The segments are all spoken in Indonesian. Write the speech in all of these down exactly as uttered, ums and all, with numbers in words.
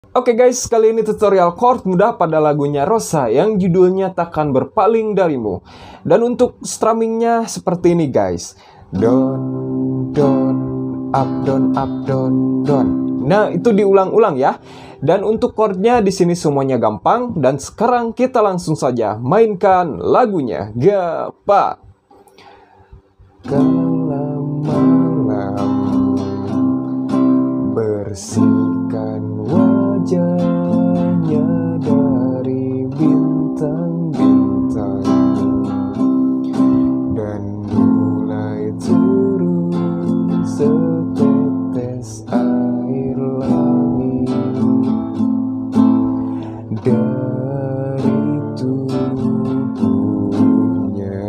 Oke guys, kali ini tutorial chord mudah pada lagunya Rosa yang judulnya Takkan Berpaling Darimu. Dan untuk strummingnya seperti ini guys. Don, don, up, don, up, don, don. Nah, itu diulang-ulang ya. Dan untuk chordnya di sini semuanya gampang. Dan sekarang kita langsung saja mainkan lagunya. Gapa. Kala malam bersihkan wajahnya dari bintang-bintang dan mulai turun setetes air langit dari tubuhnya.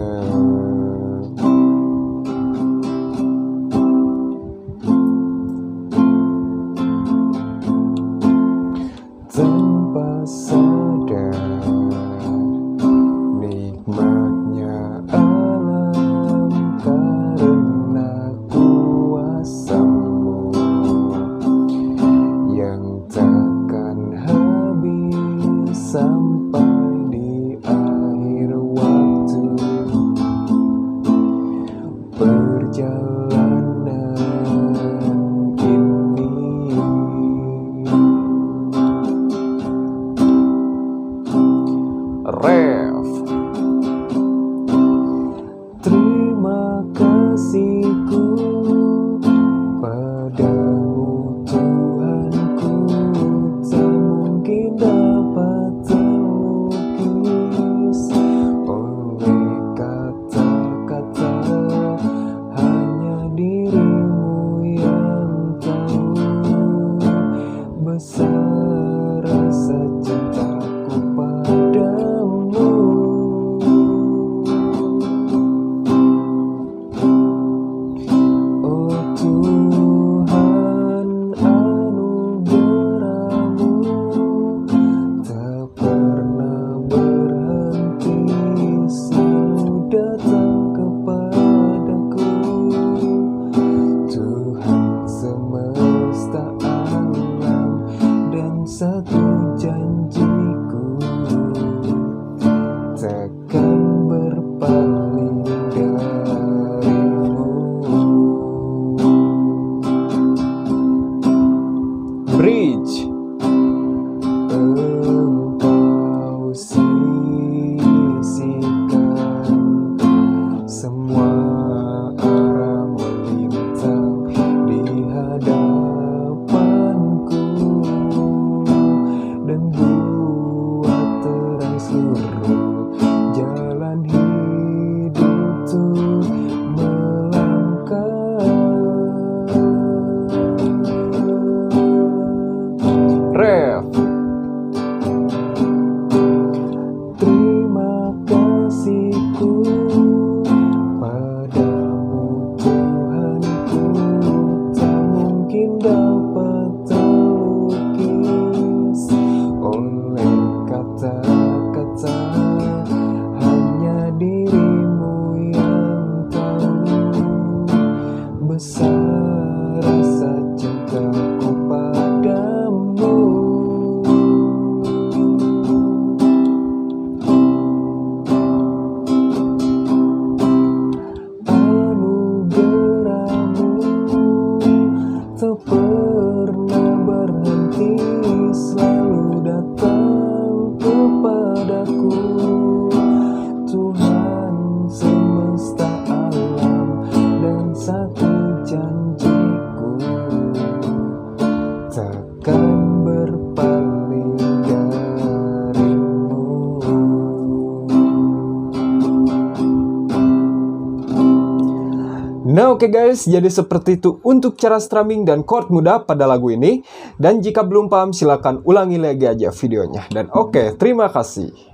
Tanpa sadar nikmatnya alam karena kuasamu yang takkan habis sampai di akhir waktu. Perjalanan ini Ref. Terima kasihku padamu Tuhanku, tak mungkin dapat terlukis oleh kata-kata, hanya dirimu yang tahu besar rasa cintaku padamu. Oh Tuhan, anugerahmu tak pernah berhenti, selalu datang kepadaku. Tuhan semesta alam dan satu janjiku, takkan berpaling darimu. Bridge. Engkau sisihkan semua arah melintang di hadapanku dan buat terang seluruh jalan hidupku melangkah. Ref. Terima kasihku padamu Tuhanku, tak mungkin dapat terlukis oleh kata-kata, hanya dirimu yang tahu besar rasa cintaku padamu. Anugerahmu tak pernah berhenti, selalu datang kepadaku. Tuhan semesta alam dan satu janjiku, takkan berpaling darimu. Nah oke okay guys, jadi seperti itu untuk cara strumming dan chord mudah pada lagu ini. Dan jika belum paham silahkan ulangi lagi aja videonya. Dan oke, okay, terima kasih.